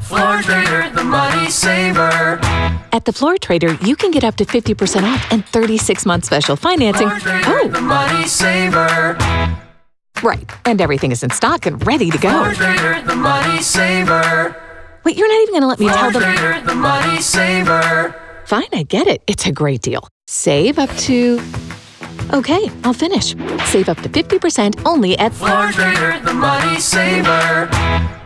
Floor Trader, the money saver. At the Floor Trader, you can get up to 50% off and 36-month special financing. Floor Trader, the money saver. Right, and everything is in stock and ready to go. Floor Trader, the money saver. Wait, you're not even going to let me tell them... Floor Trader, the money saver. Fine, I get it. It's a great deal. Save up to... Okay, I'll finish. Save up to 50% only at Floor Trader, the money saver.